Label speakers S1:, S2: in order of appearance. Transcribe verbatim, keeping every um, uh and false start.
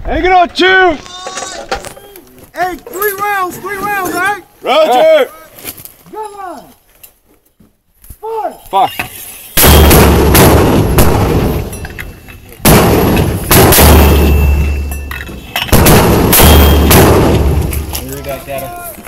S1: Hanging on two.
S2: Hey, three rounds, three rounds, all right?
S1: Roger.
S2: Gun line. Fire.
S1: Fire.
S3: Read that data.